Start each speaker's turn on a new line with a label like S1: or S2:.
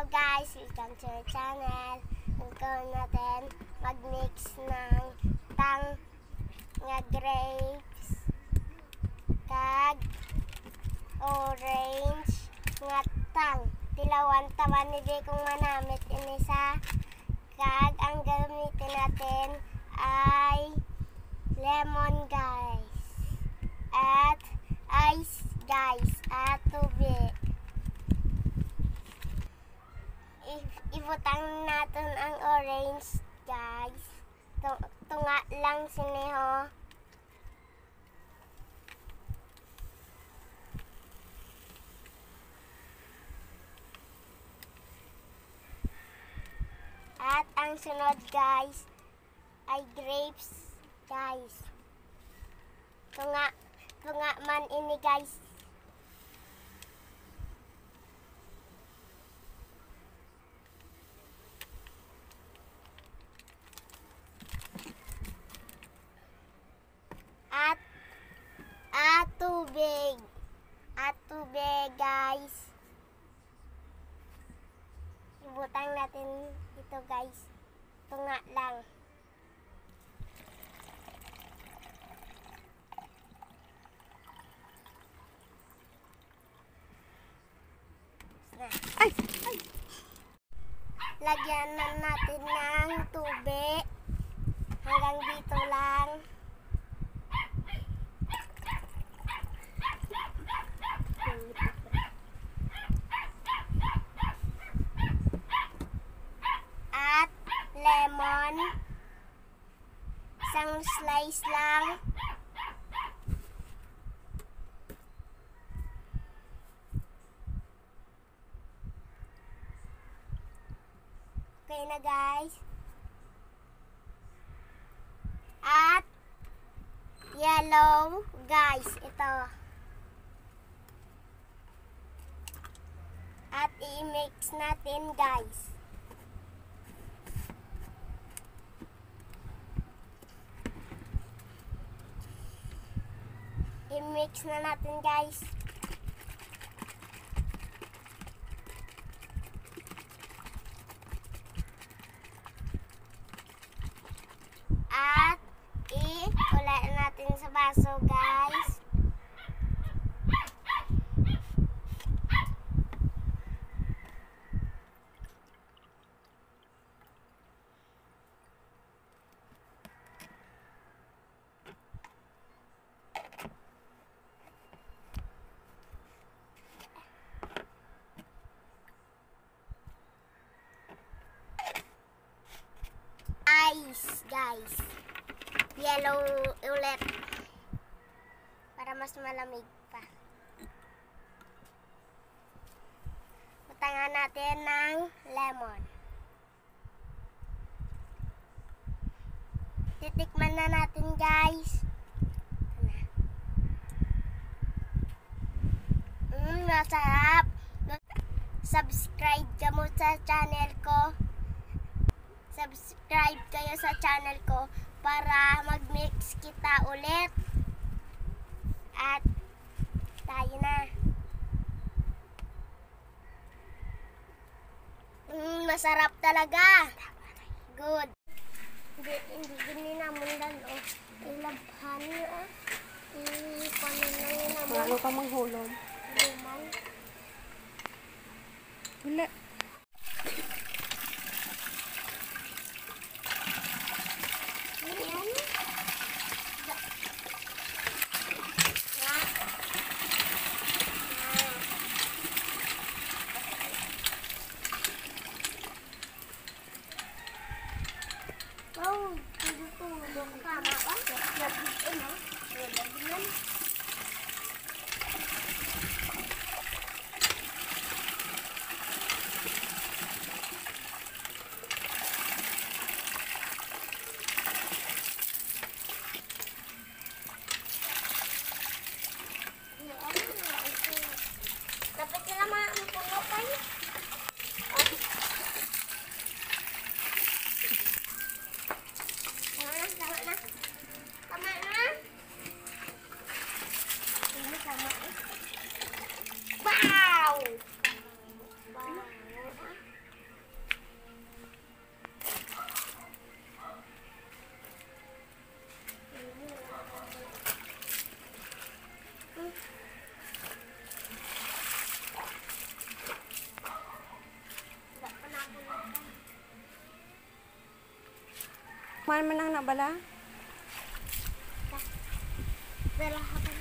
S1: Hello guys, welcome to our channel. Gagawin natin mag-mix ng tang nga grapes kag orange nga tang. Tilawan tawan ni di kong manamit ini sa kag ang gamitin natin ay lemon guys at ice guys at tubig. Ibutang natin ang orange guys. Tunga lang siniho. At ang sunod guys ay grapes guys. Tunga man ini guys. At tubig guys. Ibutang natin ito guys. Tunga lang. Ay! Lagyan na natin ng tubig. Hanggang dito lang. At lemon. Isang slice lang. Okay na guys. At yellow guys. Ito. At i-mix natin guys. I-mix na natin guys. At i-ulat natin sa baso guys. Ice guys. Yellow ulit. Para mas malamig pa. Butangan natin ng lemon. Titikman na natin guys. Masarap. Subscribe ka mo sa channel ko. Subscribe kayo sa channel ko para mag-mix kita ulit. At tayo na. Masarap talaga. Good. Hindi gini naman lang. Ilabhan nyo. Ipanin na yun naman.
S2: Bago ka manghulog.
S1: Luman.
S2: Wala.
S1: Oh, tulog ka na ba? Lagi na. Lagi na. Dapat nila mapuno kayo. Tama na.
S2: Man man ang nabala?
S1: Dala